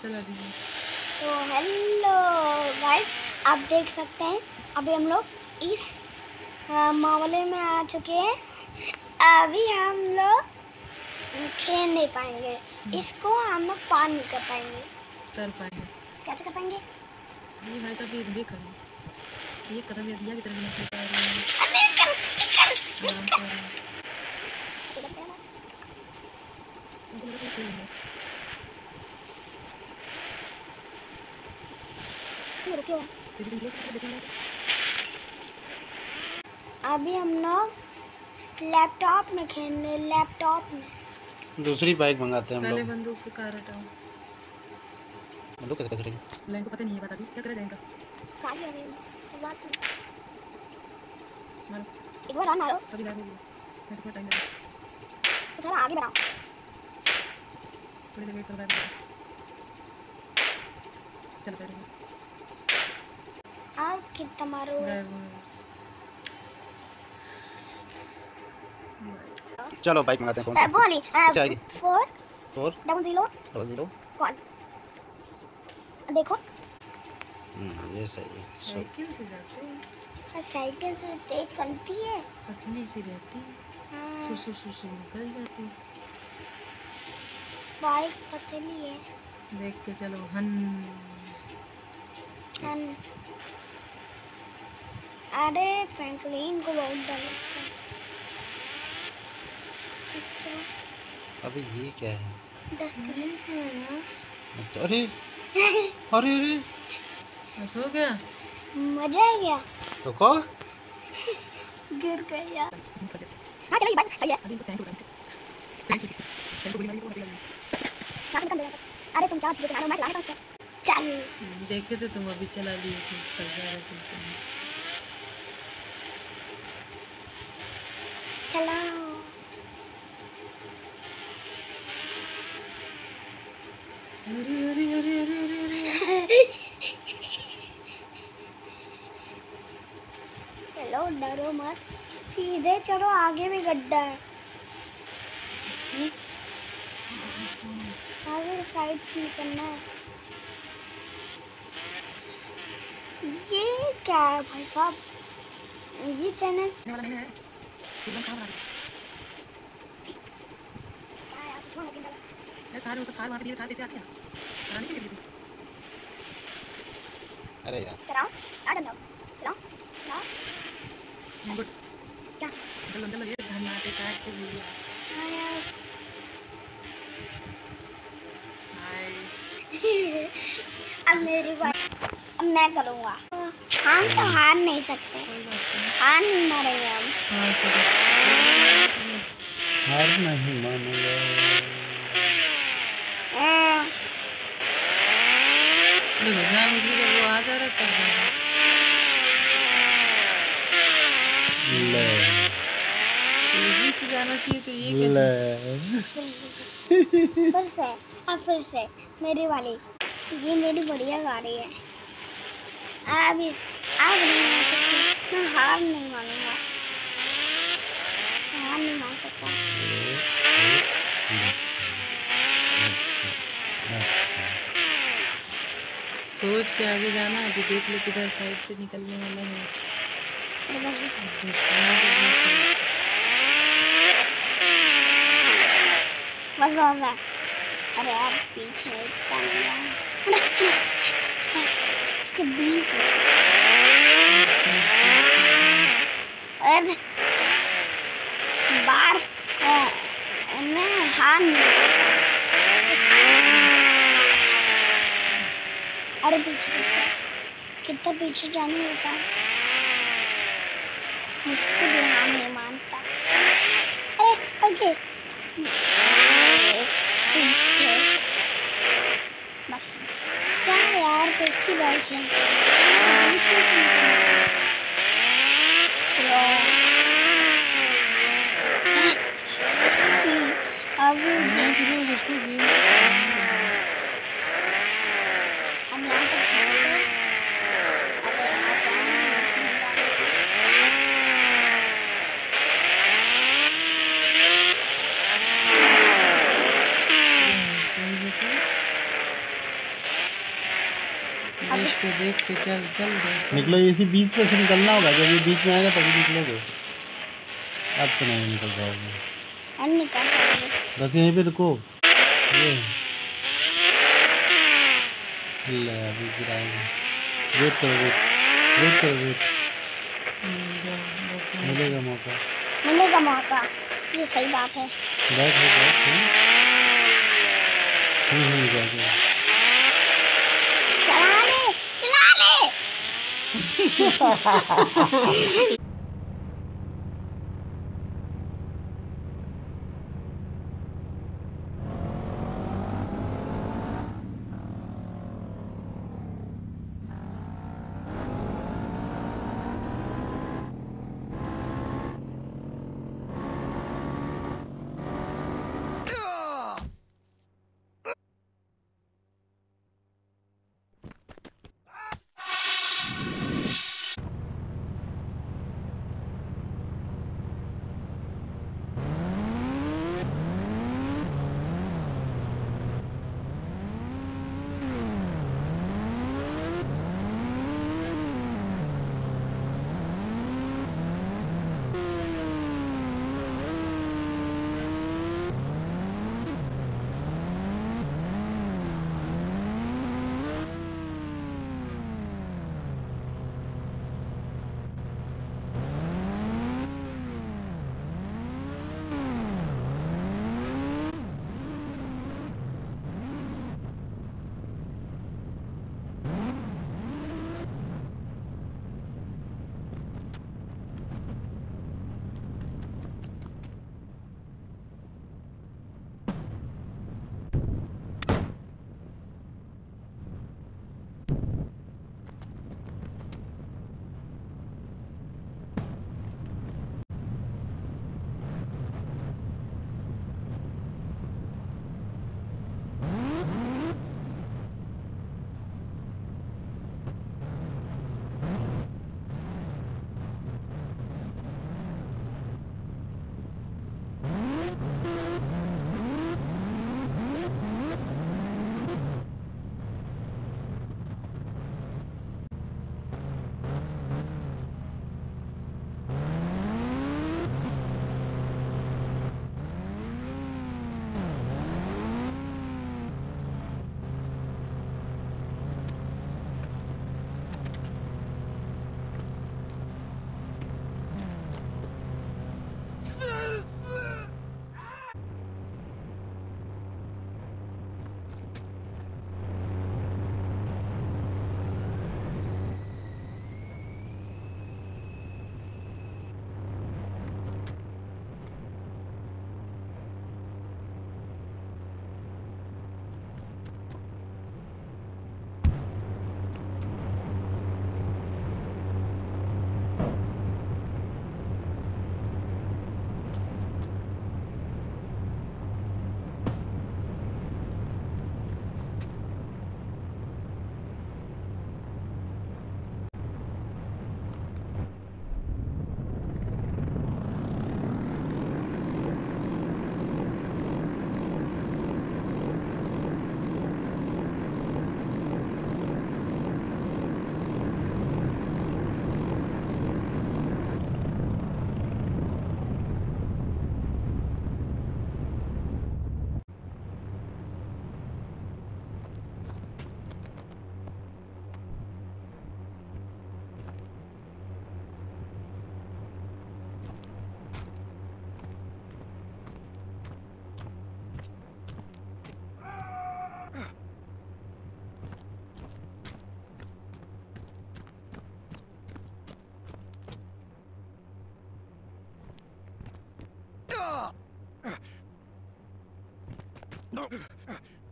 चला दीजिए। तो हेलो गाइस, आप देख सकते हैं अभी हम लोग इस मामले में आ चुके हैं। अभी हम लोग खेल नहीं पाएंगे, इसको हम लोग पार नहीं कर पाएंगे। कर पाएंगे कैसे कर पाएंगे? ये भाई साहब इधर ही खड़े, ये कदम या दिया की तरफ नहीं चल पा रहे हैं। अरे कर आराम से आराम से। उनको लगा कि खेल रहे हैं। रुकिए, तेजी से निकलो, सबसे देखना है। अभी हम लोग लैपटॉप में खेलने, लैपटॉप में दूसरी बाइक मंगाते हैं हम पहले लोग। बंदूक से कार हटाओ। बंदूक कैसे करेंगे? लाइन को पता नहीं है, बता दी क्या करें इनका। कहाँ जा रहे हैं? आवाज़ सुन। मारो एक बार और मारो, तभी गायब होगी, मैं तो थोड़ा टाइम लगेगा। तो थोड़ा आगे बढ़ाओ। थोड़ी देर वेट करो, गायब हो जाएगा। चलो साइड में, आप कितना मारो? गायब हो गया बस। चलो बाइक मंगाते हैं। कौन सी? बोली अच्छा, आएगी। 400 कौन देखो, ये सही है। साइकिल से जाते हैं, साइकिल से तेज चलती है। पतली सी रहती है, हाँ, सुसु निकल जाती है। बाइक पतली है। देख के चलो हन। अरे फ्रैंकलिन को बहुत डर लगता है। अबे ये क्या है? डस्टबिन क्या है यार? अच्छा, अरे अरे अरे बस हो गया। मजा आ गया, रुको। गिर गया। हाँ चलो, ये बाइक सही है। अभी इनको टैंक को गोली मारी तो हट गई। यहाँ से निकल जाएगा। अरे तुम क्या धीरे चला रहे हो, मैं चला रहा हूँ उसको। चल देखे तो तुम अभी चला लिए थे, फंस जा रहे थे उसमें। चलाओ। अरे अरे अरे अरे अरे अरे चलो डरो मत, सीधे चलो, आगे भी गड्ढा है। आगे साइड से निकलना है। ये क्या है भाई साहब? ये चैनल वाला नहीं है, एकदम कहाँ बना दिया। क्या है? आप छोड़ के यार कार वो सब कार वहाँ पे दिए, कार कैसे आती है बनाने के लिए दी। अरे यार चलाओ, आ जाओ, चलाओ चलाओ। गुड क्या? चलो ये धन्नाटे काट के वीडियो। हाँ यार। हाय अब मेरी बात, अब मैं करूँगा। हम तो हार नहीं सकते, कोई बात नहीं। हार नहीं मारेंगे हम। हाँ चलो यस। हार नहीं मानूंगा। देखो जहाँ मुझे जब वो आ जा रहा है तब जाना। ले तेजी से जाना चाहिए तो ये कैसे? ले फिर से मेरी वाली, ये मेरी बढ़िया गाड़ी है। अब नहीं मान सकती, मैं हार नहीं मानूंगा, हार नहीं मान सकता। सोच के आगे जाना है तो देख लो किधर साइड से निकलने वाला है। अरे बस बस बस बस बस। अरे यार पीछे इतना नहीं जाना। बस इसके बीच में अरे बार मैं हार नहीं। अरे पीछे पीछे कितना पीछे जाने होता है, मुझसे भी हार नहीं मानता। अरे आगे बस बस। क्या यार कैसी बाइक है। चलो अब मैं फिर उसको गेम हम यहाँ से खेलते हैं। अरे यहाँ पे सही बता। देख के चल चल रहे चल। निकलो, इसी बीच पे से निकलना होगा, जब ये बीच में आएगा तभी निकलोगे। अब तो नहीं निकल पाओगे, हम निकल पाएंगे। बस यहीं पे रुको। ये ले अभी गिराएंगे, वेट करो, वेट करो, वेट। मिलेगा मौका, मिलेगा मौका, ये सही बात है। बैठ हो, बैठ हो। जाएगा। चला ले। No.